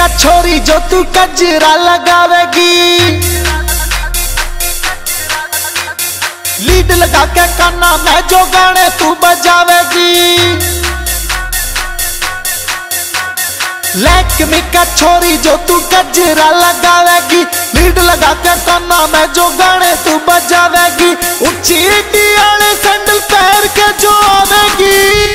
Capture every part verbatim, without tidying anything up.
का छोरी जो तू कजरा लगावेगी, लीड लगा के काना में जो गाने तू बजावेगी। लैक्मी का छोरी जो तू कजरा लगावेगी, लीड लगा के काना में जो गाने तू बजावेगी। ऊंची ईटी वाले सैंडल पैर के जो आवेगी,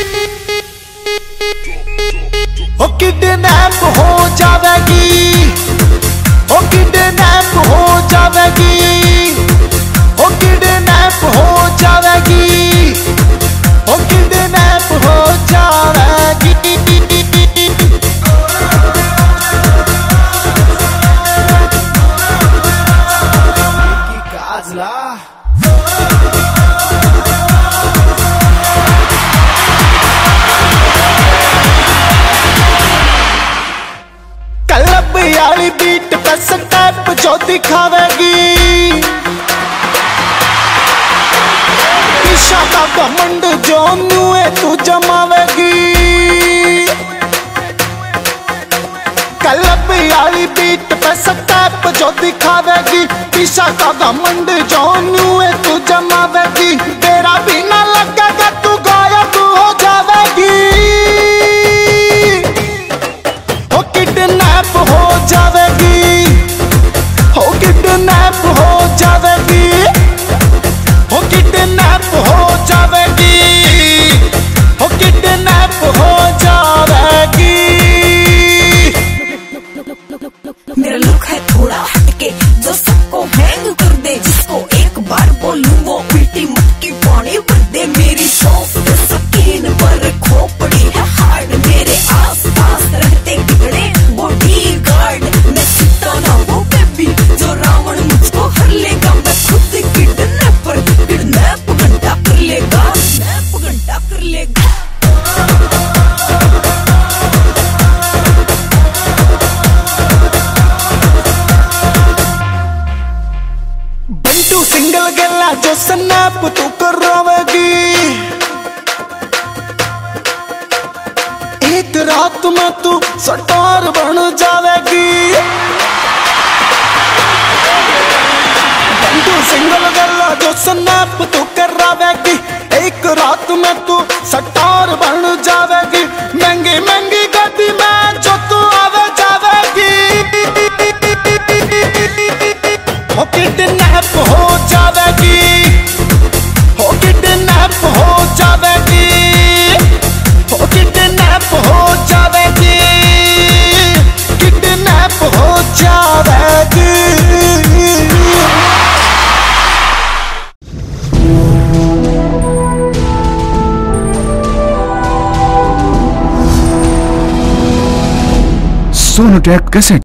ओ किडनैप हो जावेगी, ओ किडनैप हो जावेगी, ओ किडनैप हो जावेगी, ओ किडनैप हो जावेगी। क्लब याली बीट पे स्टेप जो दिखावेगी, ईशा का घमंड जो नुए तू जमावेगी। क्लब याली बीट पे स्टेप जो दिखावेगी, ईशा का घमंड जो नुए तू जमावेगी। तेरा भी ना लगेगा तू गायब हो जावेगी, ओ किडनैप हो जावेगी, ओ किडनैप हो जावेगी, ओ किडनैप हो जावेगी, ओ किडनैप हो जावेगी। मेरा लुक है थोड़ा हटके जो सबको हैंग कर दे, जिसको एक बार बोलूं वो उल्टी मटकी पानी भर दे। मेरी सॉफ्ट स्किन पर खोपड़ी है हार्ड, मेरे आसपास रहते बिगड़े बॉडीगार्ड। मैं सीता ना वो बेबी जो रावण मुझको हर लेगा, मैं खुद किडनैपर किडनैप घंटा कर लेगा, किडनैप घंटा कर लेगा। बंटू सिंगल गला जो स्नैप तू करावेगी, एक रात में तू स्टार बन जावेगी। बंटू सिंगल गला जो स्नैप तू करावेगी, एक रात में तू स्टार बन जावेगी। महंगी महंगी गड्डी में जो तू आवे जावेगी, ओ किडनैप हो जावेगी, ओ किडनैप हो जावेगी, ओ किडनैप हो जावेगी, किडनैप हो जावेगी। सोनोटेक कैसेट।